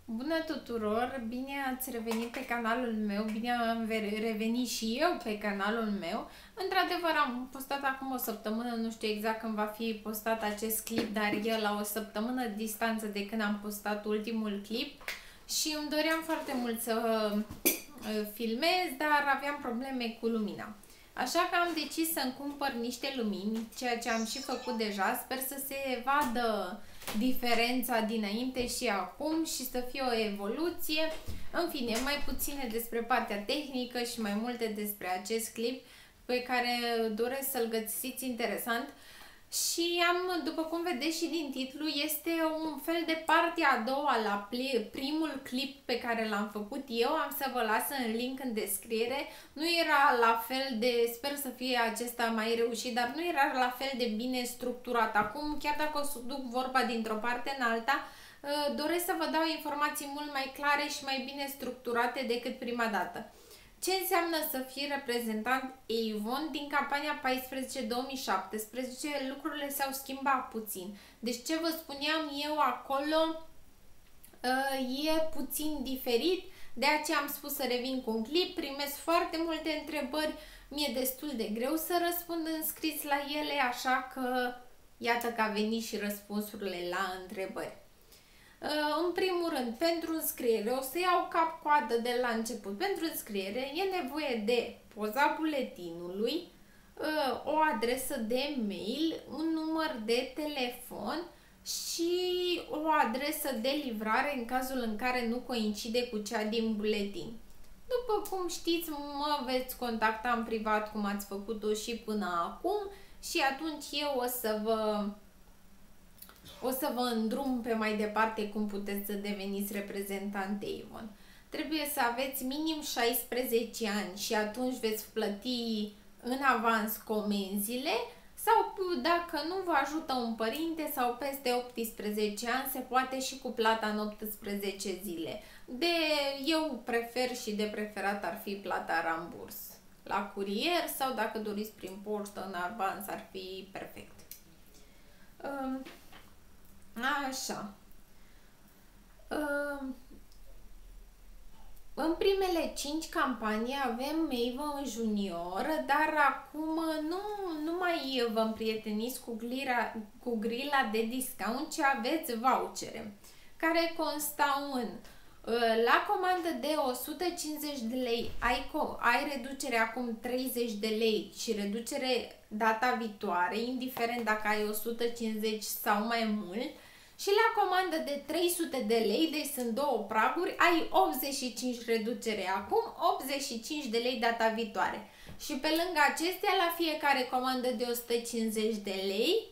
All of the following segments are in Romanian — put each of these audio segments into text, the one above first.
Bună tuturor! Bine ați revenit pe canalul meu, bine am revenit și eu pe canalul meu. Într-adevăr am postat acum o săptămână, nu știu exact când va fi postat acest clip, dar e la o săptămână distanță de când am postat ultimul clip și îmi doream foarte mult să filmez, dar aveam probleme cu lumina. Așa că am decis să-mi cumpăr niște lumini, ceea ce am și făcut deja. Sper să se vadă diferența dinainte și acum și să fie o evoluție. În fine, mai puține despre partea tehnică și mai multe despre acest clip pe care doresc să-l găsiți interesant. Și după cum vedeți și din titlu, este un fel de partea a doua la primul clip pe care l-am făcut eu. Am să vă las în link în descriere. Nu era la fel de, sper să fie acesta mai reușit, dar nu era la fel de bine structurat. Acum, chiar dacă o să duc vorba dintr-o parte în alta, doresc să vă dau informații mult mai clare și mai bine structurate decât prima dată. Ce înseamnă să fii reprezentant Avon din campania 14-2017? Lucrurile s-au schimbat puțin. Deci ce vă spuneam eu acolo e puțin diferit, de aceea am spus să revin cu un clip, primesc foarte multe întrebări, mi-e destul de greu să răspund în scris la ele, așa că iată că a venit și răspunsurile la întrebări. În primul rând, pentru înscriere, o să iau cap-coadă de la început. Pentru înscriere e nevoie de poza buletinului, o adresă de mail, un număr de telefon și o adresă de livrare în cazul în care nu coincide cu cea din buletin. După cum știți, mă veți contacta în privat cum ați făcut-o și până acum și atunci eu o să vă îndrum pe mai departe cum puteți să deveniți reprezentant Avon. Trebuie să aveți minim 16 ani și atunci veți plăti în avans comenzile sau dacă nu vă ajută un părinte sau peste 18 ani se poate și cu plata în 18 zile. Eu prefer și de preferat ar fi plata ramburs la curier sau dacă doriți prin poștă în avans ar fi perfect. Așa. În primele 5 campanii avem Avon Junior, dar acum nu mai vă împrieteniți cu grila de discount, ci aveți vouchere, care constau în la comandă de 150 de lei ai reducere acum 30 de lei și reducere data viitoare, indiferent dacă ai 150 sau mai mult. Și la comandă de 300 de lei, deci sunt două praguri, ai 85 reducere acum, 85 de lei data viitoare. Și pe lângă acestea, la fiecare comandă de 150 de lei,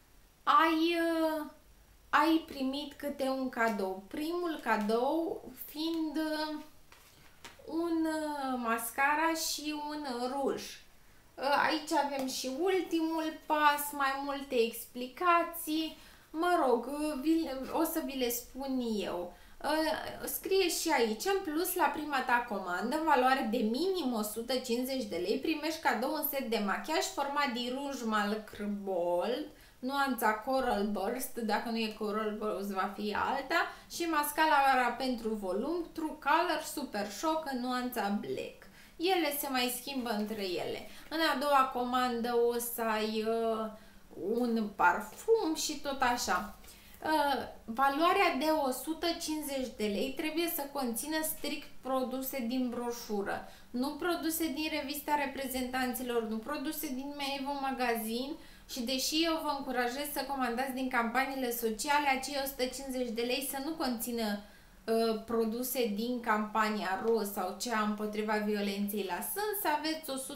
ai primit câte un cadou. Primul cadou fiind un mascara și un ruj. Aici avem și ultimul pas, mai multe explicații. Mă rog, o să vi le spun eu. Scrie și aici, în plus la prima ta comandă, în valoare de minim 150 de lei, primești cadou un set de machiaj format din ruj Malk Bold, nuanța Coral Burst, dacă nu e Coral Burst va fi alta, și mascara pentru volum True Color Super Shock în nuanța Black. Ele se mai schimbă între ele. În a doua comandă o să ai un parfum și tot așa. Valoarea de 150 de lei trebuie să conțină strict produse din broșură, nu produse din revista reprezentanților, nu produse din Avon Magazine și deși eu vă încurajez să comandați din campaniile sociale, acei 150 de lei să nu conțină produse din campania roz sau cea împotriva violenței la sân, să aveți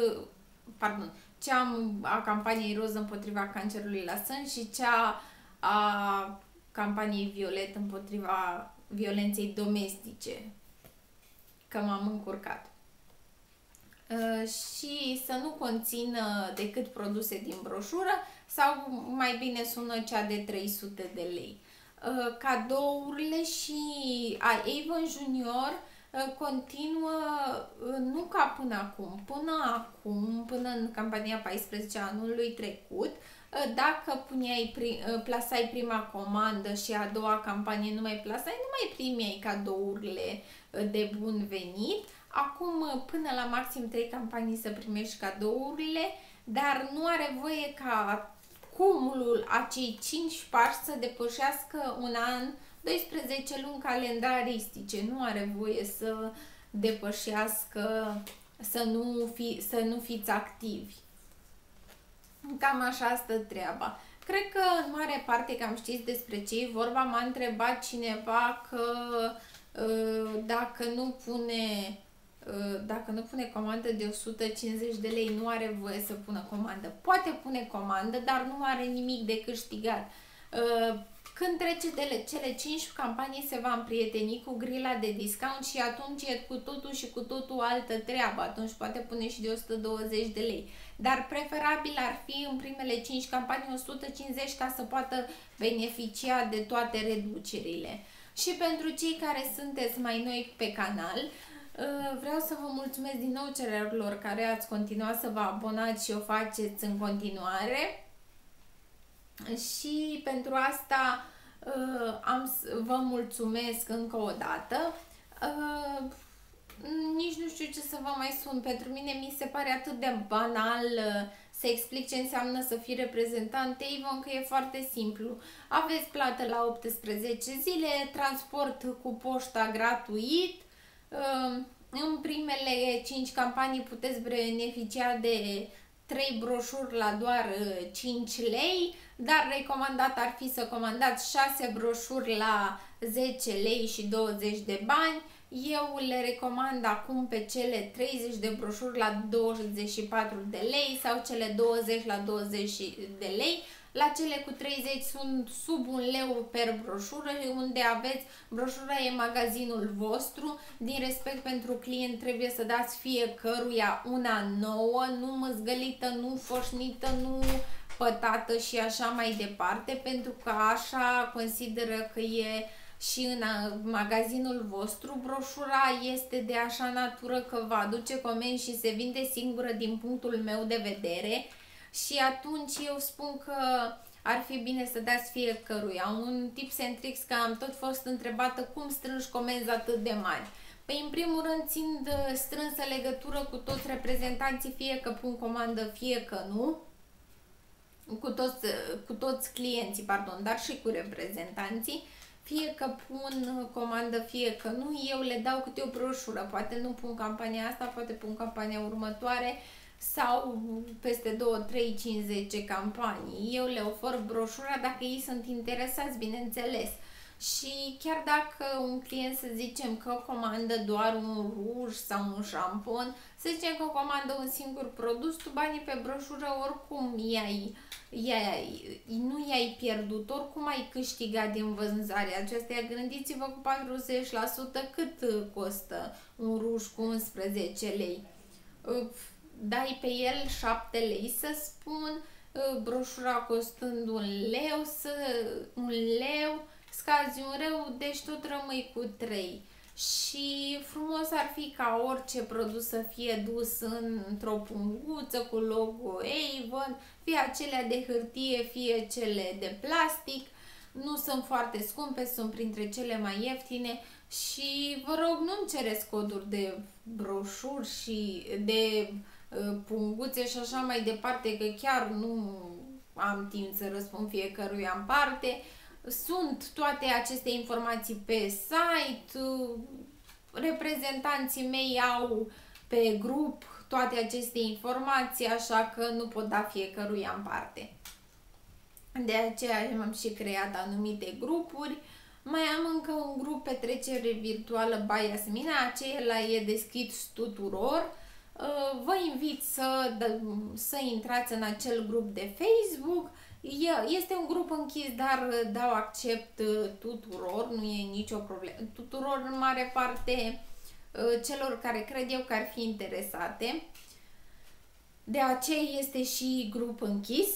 cea a campaniei roz împotriva cancerului la sân și cea a campaniei violet împotriva violenței domestice, că m-am încurcat. Și să nu conțină decât produse din broșură sau mai bine sună cea de 300 de lei. Cadourile și Avon Junior continuă nu ca până acum, până în campania 14 anului trecut, Dacă plasai prima comandă și a doua campanie nu mai plasai, nu mai primeai cadourile de bun venit. Acum, până la maxim 3 campanii să primești cadourile, dar nu are voie ca cumulul acei 5 pași să depășească un an, 12 luni calendaristice. Nu are voie să depășească, să nu fiți activi. Cam așa stă treaba. Cred că în mare parte cam știți despre ce e vorba. M-a întrebat cineva că dacă nu pune comandă de 150 de lei, nu are voie să pună comandă. Poate pune comandă, dar nu are nimic de câștigat. Când trece de cele 5 campanii, se va împrieteni cu grila de discount și atunci e cu totul și cu totul altă treabă. Atunci poate pune și de 120 de lei. Dar preferabil ar fi în primele 5 campanii 150 ca să poată beneficia de toate reducerile. Și pentru cei care sunteți mai noi pe canal, vreau să vă mulțumesc din nou celor care ați continuat să vă abonați și o faceți în continuare. Și pentru asta vă mulțumesc încă o dată. Nici nu știu ce să vă mai spun. Pentru mine mi se pare atât de banal să explic ce înseamnă să fii reprezentant Avon, că e foarte simplu. Aveți plată la 18 zile, transport cu poșta gratuit. În primele 5 campanii puteți beneficia de 3 broșuri la doar 5 lei, dar recomandat ar fi să comandați 6 broșuri la 10 lei și 20 de bani. Eu le recomand acum pe cele 30 de broșuri la 24 de lei sau cele 20 la 20 de lei. La cele cu 30 sunt sub 1 leu per broșură, unde aveți, broșura e magazinul vostru. Din respect pentru client trebuie să dați fiecăruia una nouă, nu măzgălită, nu foșnită, nu pătată și așa mai departe, pentru că așa consideră că e și în magazinul vostru. Broșura este de așa natură că vă aduce comenzi și se vinde singură din punctul meu de vedere. Și atunci eu spun că ar fi bine să dați fiecăruia. Un tips and tricks, că am tot fost întrebată cum strângi comenzi atât de mari. Păi, în primul rând, țin strânsă legătură cu toți reprezentanții, fie că pun comandă, fie că nu. Cu toți clienții, pardon, dar și cu reprezentanții. Fie că pun comandă, fie că nu, eu le dau câte o broșură. Poate nu pun campania asta, poate pun campania următoare, sau peste 2, 3, 5, 10 campanii. Eu le ofer broșura dacă ei sunt interesați, bineînțeles. Și chiar dacă un client, să zicem că comandă doar un ruj sau un șampon, să zicem că comandă un singur produs, tu banii pe broșură oricum nu i-ai pierdut, oricum ai câștigat din vânzarea acesteia. Gândiți-vă, cu 40% cât costă un ruj cu 11 lei? Dai pe el 7 lei, să spun, broșura costând 1 leu, scazi 1 leu, deci tot rămâi cu 3. Și frumos ar fi ca orice produs să fie dus într-o punguță cu logo Avon, fie acelea de hârtie, fie cele de plastic. Nu sunt foarte scumpe, sunt printre cele mai ieftine. Și vă rog, nu-mi cereți coduri de broșuri și de punguțe și așa mai departe, că chiar nu am timp să răspund fiecăruia în parte. Sunt toate aceste informații pe site, reprezentanții mei au pe grup toate aceste informații, așa că nu pot da fiecăruia în parte. De aceea am și creat anumite grupuri. Mai am încă un grup, petrecere virtuală by Yasmina, acela e deschis tuturor. Vă invit să intrați în acel grup de Facebook. Este un grup închis, dar dau accept tuturor, nu e nicio problemă. Tuturor, în mare parte, celor care cred eu că ar fi interesate. De aceea este și grup închis.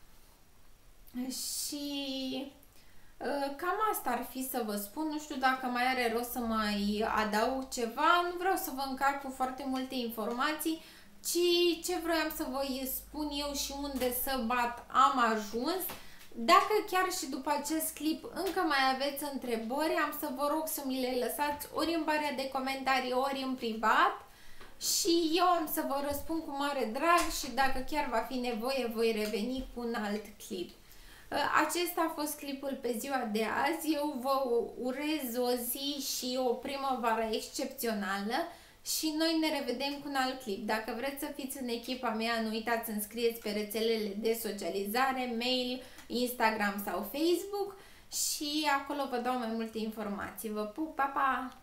Și cam asta ar fi să vă spun. Nu știu dacă mai are rost să mai adaug ceva. Nu vreau să vă încarc cu foarte multe informații. ci ce vroiam să vă spun eu și unde să bat am ajuns. Dacă chiar și după acest clip încă mai aveți întrebări, am să vă rog să mi le lăsați ori în bară de comentarii, ori în privat și eu am să vă răspund cu mare drag și dacă chiar va fi nevoie, voi reveni cu un alt clip. Acesta a fost clipul pe ziua de azi. Eu vă urez o zi și o primăvară excepțională și noi ne revedem cu un alt clip. Dacă vreți să fiți în echipa mea, nu uitați să înscrieți pe rețelele de socializare, mail, Instagram sau Facebook și acolo vă dau mai multe informații. Vă pup, pa, pa!